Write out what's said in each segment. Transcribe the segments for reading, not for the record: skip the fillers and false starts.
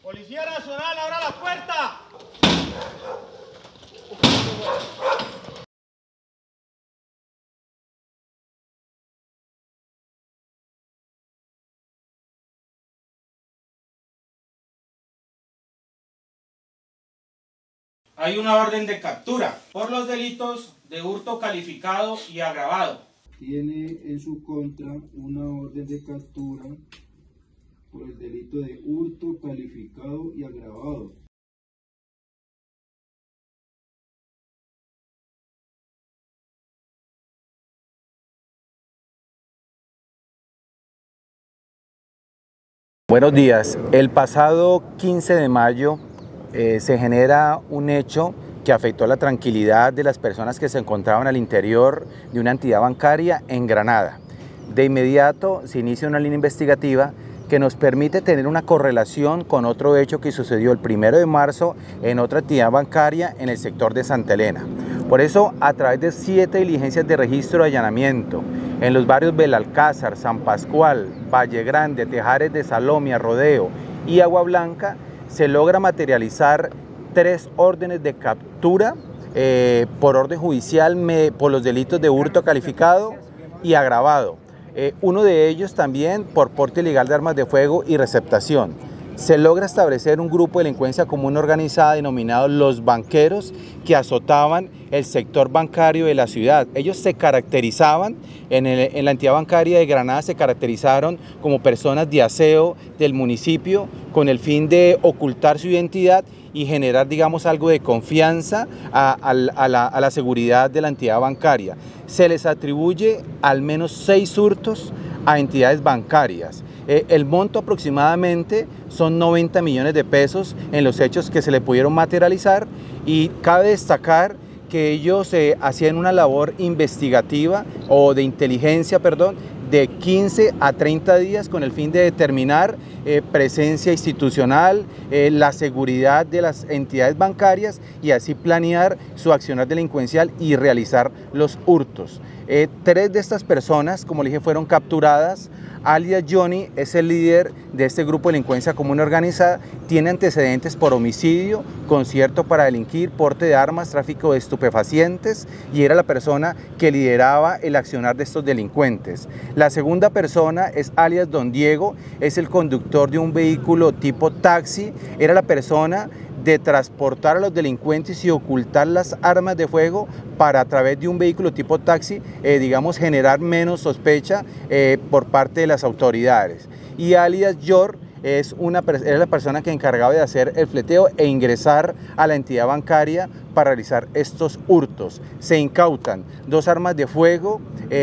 Policía Nacional, abra la puerta. Hay una orden de captura por los delitos de hurto calificado y agravado. Tiene en su contra una orden de captura por el delito de hurto calificado y agravado. Buenos días. El pasado 15 de mayo se genera un hecho que afectó la tranquilidad de las personas que se encontraban al interior de una entidad bancaria en Granada. De inmediato se inicia una línea investigativa que nos permite tener una correlación con otro hecho que sucedió el 1 de marzo en otra entidad bancaria en el sector de Santa Elena. Por eso, a través de 7 diligencias de registro de allanamiento en los barrios Belalcázar, San Pascual, Valle Grande, Tejares de Salomia, Rodeo y Agua Blanca, se logra materializar 3 órdenes de captura por orden judicial por los delitos de hurto calificado y agravado. Uno de ellos también por porte ilegal de armas de fuego y receptación. Se logra establecer un grupo de delincuencia común organizada denominado Los Banqueros, que azotaban el sector bancario de la ciudad. Ellos se caracterizaban, en la entidad bancaria de Granada se caracterizaron como personas de aseo del municipio con el fin de ocultar su identidad y generar, digamos, algo de confianza a la seguridad de la entidad bancaria. Se les atribuye al menos 6 hurtos a entidades bancarias. El monto aproximadamente son 90 millones de pesos en los hechos que se le pudieron materializar, y cabe destacar que ellos hacían una labor investigativa o de inteligencia, de 15 a 30 días con el fin de determinar presencia institucional, la seguridad de las entidades bancarias y así planear su accionar delincuencial y realizar los hurtos. 3 de estas personas, como le dije, fueron capturadas. Alias Johnny es el líder de este grupo de delincuencia común organizada, tiene antecedentes por homicidio, concierto para delinquir, porte de armas, tráfico de estupefacientes, y era la persona que lideraba el accionar de estos delincuentes. La segunda persona es alias Don Diego, es el conductor de un vehículo tipo taxi, era la persona de transportar a los delincuentes y ocultar las armas de fuego para, a través de un vehículo tipo taxi, digamos, generar menos sospecha por parte de las autoridades. Y alias Yor era la persona que encargaba de hacer el fleteo e ingresar a la entidad bancaria para realizar estos hurtos. Se incautan 2 armas de fuego,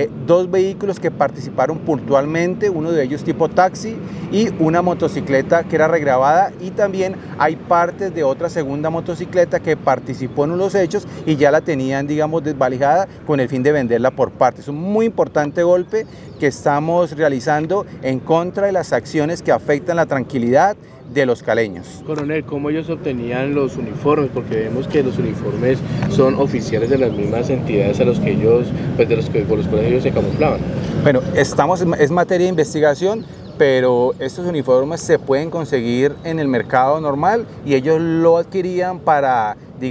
2 vehículos que participaron puntualmente, uno de ellos tipo taxi, y una motocicleta que era regrabada, y también hay partes de otra segunda motocicleta que participó en los hechos y ya la tenían, digamos, desvalijada con el fin de venderla por partes. Es un muy importante golpe que estamos realizando en contra de las acciones que afectan la tranquilidad de los caleños. Coronel, ¿cómo ellos obtenían los uniformes? Porque vemos que los uniformes son oficiales de las mismas entidades a los que ellos, por los cuales ellos se camuflaban. Bueno, es materia de investigación, pero estos uniformes se pueden conseguir en el mercado normal y ellos lo adquirían para,